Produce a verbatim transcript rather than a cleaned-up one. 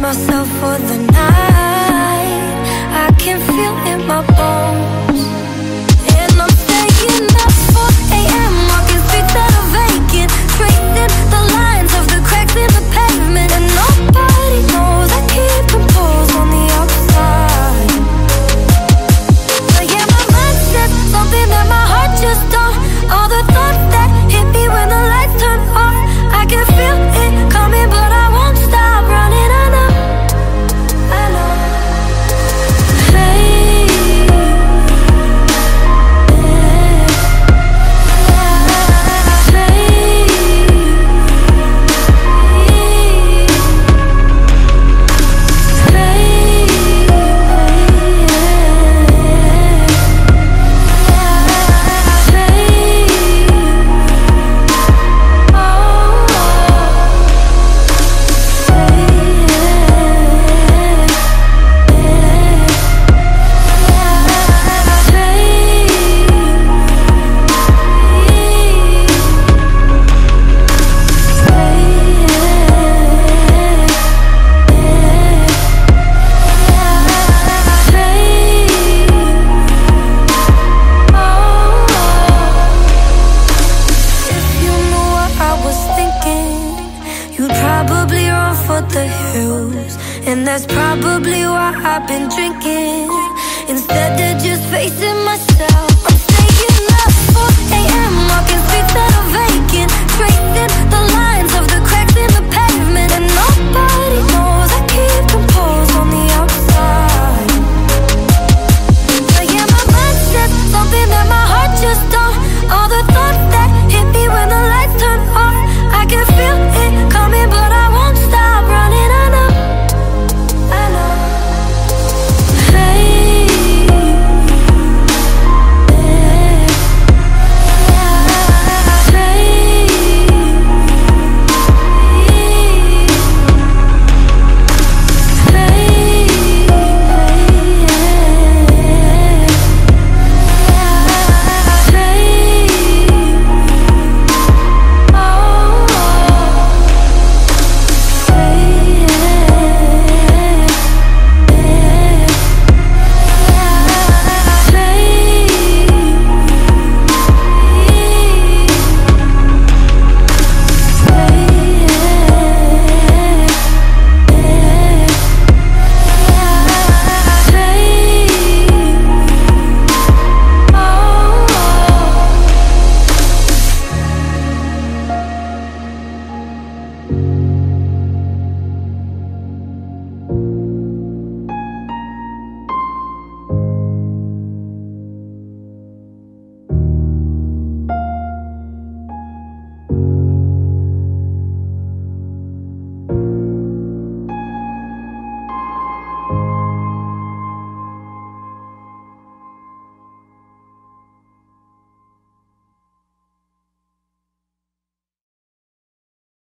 myself for the night. I can feel in my bones, and I'm staying up four A M walking streets that are vacant, tracing the lines of the cracks in the pavement. And nobody knows I keep composed on the outside. But yeah, my mind says something that my heart just don't. All the thoughts that hit me when the lights turn off, I can feel it coming, but I won't stop running. I know, I know. Hey, and that's probably why I've been drinking instead of just facing myself. I'm staying up four A M walking streets that are vacant, tracing the lines of the crowd.